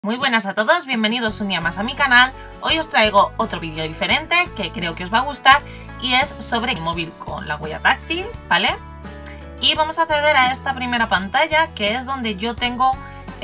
Muy buenas a todos, bienvenidos un día más a mi canal. Hoy os traigo otro vídeo diferente que creo que os va a gustar y es sobre el móvil con la huella táctil, ¿vale? Y vamos a acceder a esta primera pantalla que es donde yo tengo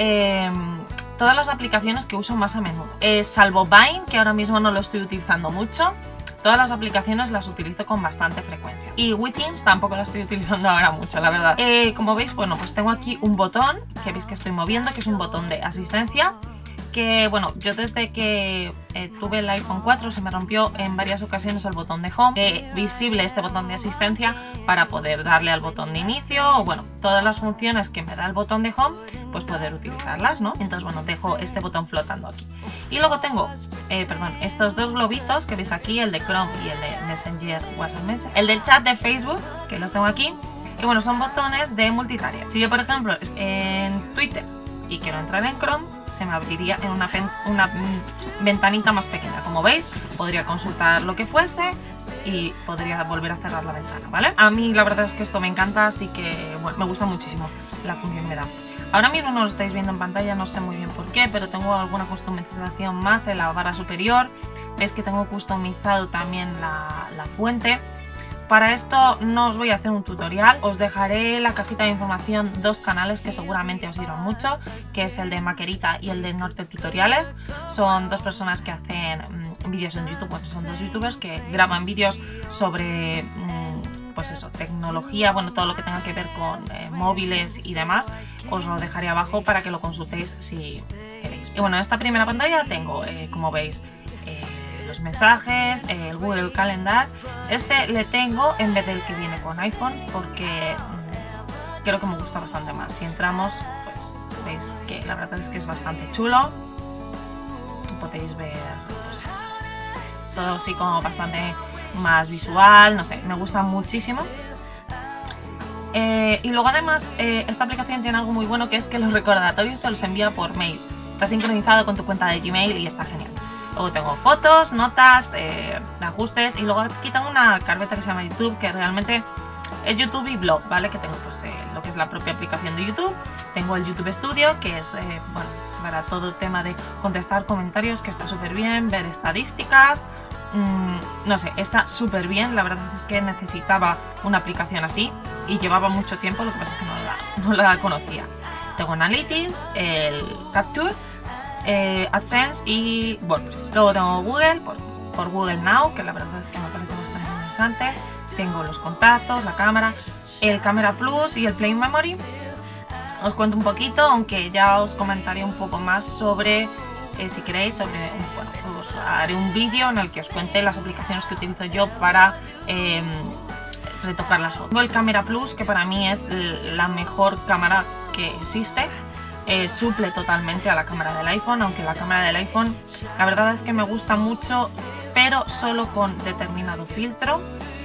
todas las aplicaciones que uso más a menudo. Salvo Vine, que ahora mismo no lo estoy utilizando mucho, todas las aplicaciones las utilizo con bastante frecuencia. Y Withings tampoco la estoy utilizando ahora mucho, la verdad. Como veis, bueno, pues tengo aquí un botón que veis que estoy moviendo, que es un botón de asistencia. Que bueno, yo desde que tuve el iPhone 4 se me rompió en varias ocasiones el botón de home, visible este botón de asistencia para poder darle al botón de inicio o bueno, todas las funciones que me da el botón de home, pues poder utilizarlas, ¿no? Entonces bueno, dejo este botón flotando aquí. Y luego tengo, estos dos globitos que veis aquí, el de Chrome y el de Messenger, WhatsApp Messenger, el del chat de Facebook, que los tengo aquí, y bueno, son botones de multitarea. Si yo por ejemplo en Twitter y quiero entrar en Chrome, se me abriría en una ventanita más pequeña. Como veis, podría consultar lo que fuese y podría volver a cerrar la ventana, ¿vale? A mí la verdad es que esto me encanta, así que bueno, me gusta muchísimo la función que me da. Ahora mismo no lo estáis viendo en pantalla, no sé muy bien por qué, pero tengo alguna customización más en la barra superior. Veis que tengo customizado también la fuente. Para esto no os voy a hacer un tutorial, os dejaré en la cajita de información dos canales que seguramente os sirvan mucho, que es el de Maquerita y el de Norte Tutoriales. Son dos personas que hacen vídeos en YouTube, bueno, son dos youtubers que graban vídeos sobre, pues eso, tecnología, bueno, todo lo que tenga que ver con móviles y demás. Os lo dejaré abajo para que lo consultéis si queréis. Y bueno, en esta primera pantalla tengo, como veis, los mensajes, el Google Calendar. Este le tengo en vez del que viene con iPhone porque creo que me gusta bastante más. Si entramos, pues veis que la verdad es que es bastante chulo. Podéis ver pues, todo así como bastante más visual, no sé, me gusta muchísimo. Y luego además esta aplicación tiene algo muy bueno, que es que los recordatorios te los envía por mail. Está sincronizado con tu cuenta de Gmail y está genial. Luego tengo fotos, notas, ajustes y luego aquí tengo una carpeta que se llama YouTube, que realmente es YouTube y blog, ¿vale? Que tengo pues lo que es la propia aplicación de YouTube. Tengo el YouTube Studio, que es bueno, para todo tema de contestar comentarios, que está súper bien, ver estadísticas, no sé, está súper bien. La verdad es que necesitaba una aplicación así y llevaba mucho tiempo, lo que pasa es que no la conocía. Tengo Analytics, el Capture, AdSense y WordPress. Luego tengo Google por Google Now, que la verdad es que me parece bastante interesante. Tengo los contactos, la cámara, el Camera Plus y el Play Memory. Os cuento un poquito, aunque ya os comentaré un poco más sobre, si queréis, sobre, bueno, os haré un vídeo en el que os cuente las aplicaciones que utilizo yo para retocar las fotos. Tengo el Camera Plus, que para mí es la mejor cámara que existe. Suple totalmente a la cámara del iPhone, aunque la cámara del iPhone la verdad es que me gusta mucho, pero solo con determinado filtro,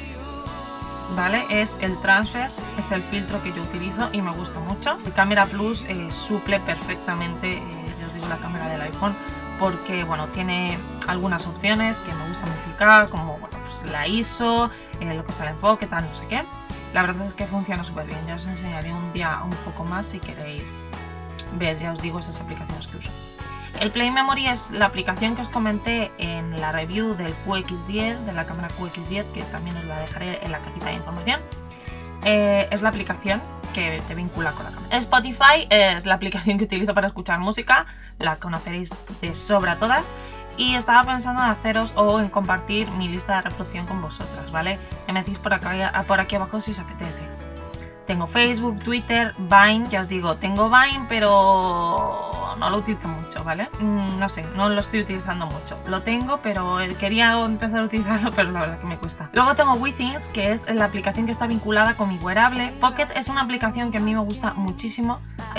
¿vale? Es el Transfer, es el filtro que yo utilizo y me gusta mucho. El Camera Plus suple perfectamente, ya os digo, la cámara del iPhone, porque bueno, tiene algunas opciones que me gusta modificar, como bueno, pues la ISO, lo que es el enfoque, tal, no sé qué. La verdad es que funciona súper bien, ya os enseñaré un día un poco más si queréis ver, ya os digo, esas aplicaciones que uso. El Play Memory es la aplicación que os comenté en la review del QX10, de la cámara QX10, que también os la dejaré en la cajita de información. Es la aplicación que te vincula con la cámara. Spotify es la aplicación que utilizo para escuchar música, la conoceréis de sobra todas. Y estaba pensando en haceros o en compartir mi lista de reproducción con vosotras, ¿vale? Me decís por aquí abajo si os apetece. Tengo Facebook, Twitter, Vine, ya os digo, tengo Vine, pero no lo utilizo mucho, ¿vale? No sé, no lo estoy utilizando mucho. Lo tengo, pero quería empezar a utilizarlo, pero la verdad que me cuesta. Luego tengo Withings, que es la aplicación que está vinculada con mi wearable. Pocket es una aplicación que a mí me gusta muchísimo.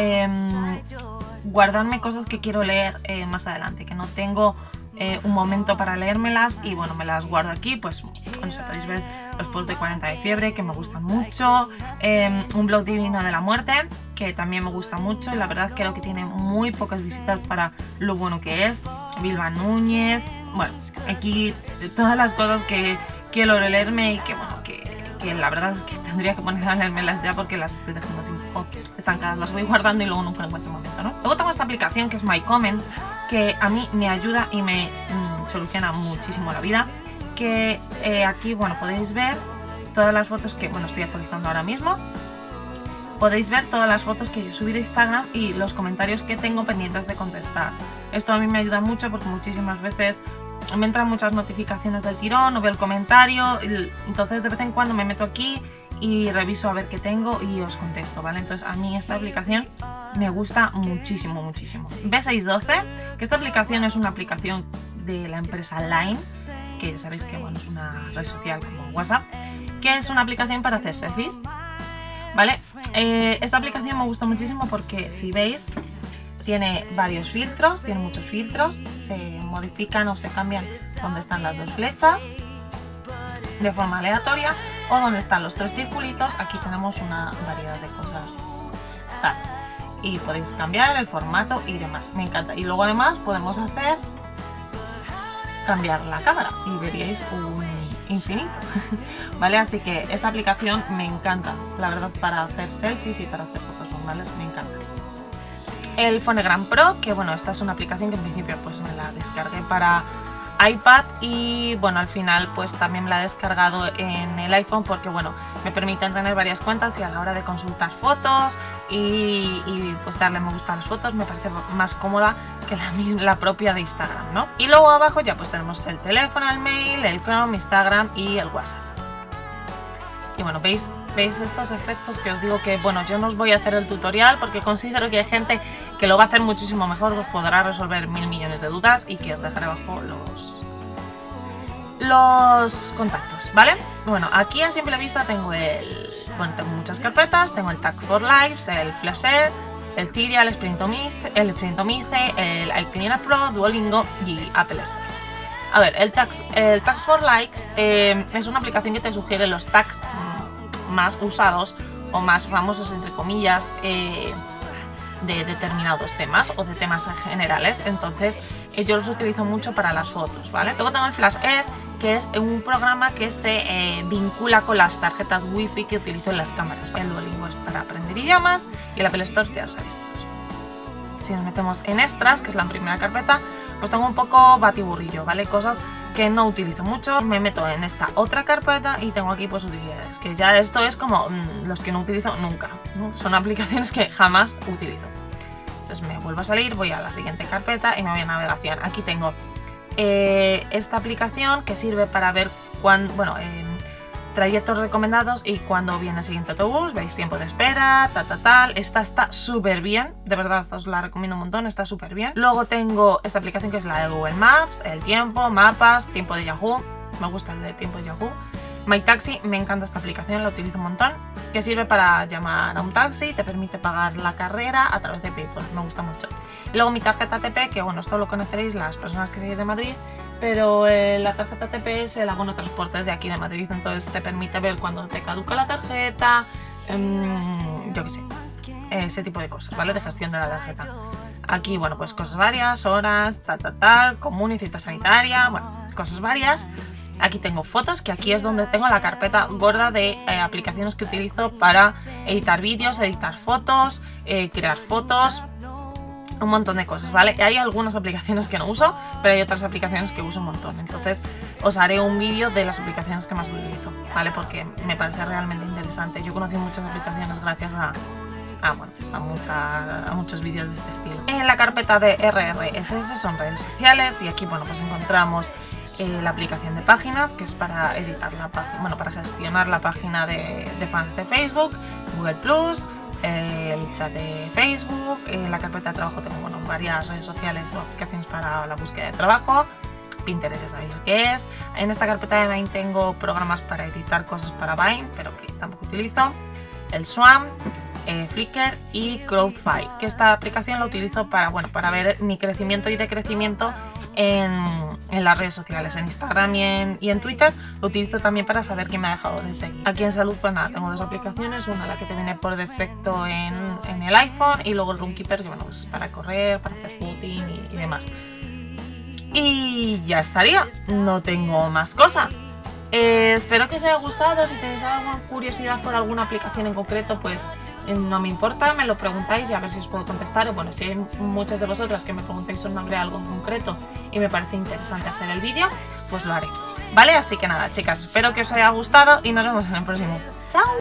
Guardarme cosas que quiero leer más adelante, que no tengo un momento para leérmelas y bueno, me las guardo aquí, pues no sé, podéis ver los posts de 40 de fiebre que me gustan mucho, un blog divino de la muerte que también me gusta mucho y la verdad creo que tiene muy pocas visitas para lo bueno que es. Bilba Núñez, bueno, aquí todas las cosas que quiero leerme y que bueno, que que la verdad es que tendría que poner a leérmelas ya porque las estoy dejando así un poco estancadas, las voy guardando y luego nunca encuentro un momento, ¿no? Luego tengo esta aplicación que es My Comment, que a mí me ayuda y me soluciona muchísimo la vida, que aquí, bueno, podéis ver todas las fotos que, bueno, estoy actualizando ahora mismo. Podéis ver todas las fotos que yo he subido a Instagram y los comentarios que tengo pendientes de contestar. Esto a mí me ayuda mucho porque muchísimas veces me entran muchas notificaciones del tirón, no veo el comentario, entonces de vez en cuando me meto aquí y reviso a ver qué tengo y os contesto, ¿vale? Entonces a mí esta aplicación me gusta muchísimo, muchísimo. B612, que esta aplicación es una aplicación de la empresa Line, que ya sabéis que, bueno, es una red social como WhatsApp, que es una aplicación para hacer selfies, ¿vale? Esta aplicación me gusta muchísimo porque, si veis, tiene varios filtros, tiene muchos filtros, se modifican o se cambian donde están las dos flechas de forma aleatoria o donde están los tres circulitos. Aquí tenemos una variedad de cosas tal, y podéis cambiar el formato y demás, me encanta. Y luego además podemos hacer cambiar la cámara y veríais un infinito. ¿Vale? Así que esta aplicación me encanta, la verdad, para hacer selfies y para hacer fotos normales, me encanta. El Phonegram Pro, que bueno, esta es una aplicación que en principio pues me la descargué para iPad y bueno, al final pues también me la he descargado en el iPhone porque bueno, me permiten tener varias cuentas y a la hora de consultar fotos y pues darle me gusta a las fotos me parece más cómoda que la propia de Instagram, ¿no? Y luego abajo ya pues tenemos el teléfono, el mail, el Chrome, Instagram y el WhatsApp. Y bueno, ¿veis estos efectos que os digo que, bueno, yo no os voy a hacer el tutorial porque considero que hay gente que lo va a hacer muchísimo mejor, os podrá resolver 1000 millones de dudas y que os dejaré abajo los contactos, ¿vale? Bueno, aquí a simple vista tengo tengo muchas carpetas, tengo el Tag for Lives, el Flasher, el Cydia, el Sprintomice, el iCleaner Pro, Duolingo y Apple Store. A ver, el Tags for Likes es una aplicación que te sugiere los tags más usados o más famosos, entre comillas, de determinados temas o de temas generales. Entonces yo los utilizo mucho para las fotos, ¿vale? Luego tengo el Flash Air, que es un programa que se vincula con las tarjetas Wi-Fi que utilizo en las cámaras. El Duolingo es para aprender idiomas y el Apple Store ya sabéis todos. Si nos metemos en extras, que es la primera carpeta, pues tengo un poco batiburrillo, ¿vale? Cosas que no utilizo mucho. Me meto en esta otra carpeta y tengo aquí pues utilidades, que ya esto es como los que no utilizo nunca, ¿no? Son aplicaciones que jamás utilizo. Entonces me vuelvo a salir, voy a la siguiente carpeta y me voy a navegación. Aquí tengo esta aplicación que sirve para ver trayectos recomendados y cuando viene el siguiente autobús, veis tiempo de espera, tal. Esta está súper bien, de verdad os la recomiendo un montón, está súper bien. Luego tengo esta aplicación que es la de Google Maps, el tiempo, mapas, tiempo de Yahoo, me gusta el de tiempo de Yahoo. My Taxi, me encanta esta aplicación, la utilizo un montón, que sirve para llamar a un taxi, te permite pagar la carrera a través de PayPal, me gusta mucho. Y luego mi tarjeta ATP, que bueno, esto lo conoceréis las personas que seguís de Madrid, pero la tarjeta ATP es el abono transportes de aquí de Madrid, entonces te permite ver cuando te caduca la tarjeta, yo qué sé, ese tipo de cosas, ¿vale? De gestión de la tarjeta. Aquí, bueno, pues cosas varias, horas, común y cita sanitaria, bueno, cosas varias. Aquí tengo fotos, que aquí es donde tengo la carpeta gorda de aplicaciones que utilizo para editar vídeos, editar fotos, crear fotos, un montón de cosas, ¿vale? Hay algunas aplicaciones que no uso, pero hay otras aplicaciones que uso un montón. Entonces os haré un vídeo de las aplicaciones que más utilizo, ¿vale? Porque me parece realmente interesante. Yo conocí muchas aplicaciones gracias a muchos vídeos de este estilo. En la carpeta de RSS son redes sociales y aquí, bueno, pues encontramos la aplicación de páginas, que es para editar la página, bueno, para gestionar la página de fans de Facebook, Google Plus, el chat de Facebook. En la carpeta de trabajo tengo, bueno, varias redes sociales o aplicaciones para la búsqueda de trabajo. Pinterest ya sabéis qué es. En esta carpeta de Vine tengo programas para editar cosas para Vine, pero que tampoco utilizo. El Swarm, Flickr y Crowdfile, que esta aplicación la utilizo para ver mi crecimiento y decrecimiento en las redes sociales, en Instagram y en Twitter. Lo utilizo también para saber quién me ha dejado de seguir. Aquí en salud, pues nada, tengo dos aplicaciones, una la que te viene por defecto en el iPhone y luego el Runkeeper, que bueno, pues para correr, para hacer footing y demás. Y ya estaría, no tengo más cosa. Espero que os haya gustado. Si tenéis alguna curiosidad por alguna aplicación en concreto, pues no me importa, me lo preguntáis y a ver si os puedo contestar. Bueno, si hay muchas de vosotras que me preguntáis sobre algo en concreto y me parece interesante hacer el vídeo, pues lo haré. ¿Vale? Así que nada, chicas, espero que os haya gustado y nos vemos en el próximo. ¡Chao!